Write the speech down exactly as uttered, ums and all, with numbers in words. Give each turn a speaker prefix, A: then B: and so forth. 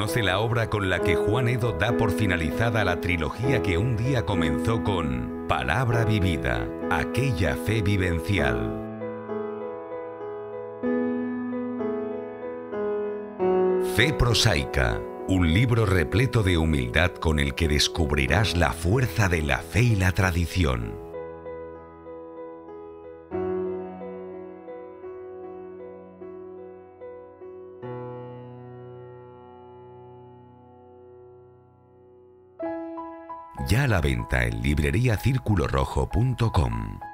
A: Conoce la obra con la que Juan Edo da por finalizada la trilogía que un día comenzó con Palabra Vivida, aquella fe vivencial. Fe prosaica, un libro repleto de humildad con el que descubrirás la fuerza de la fe y la tradición. Ya a la venta en libreriacirculorojo punto com.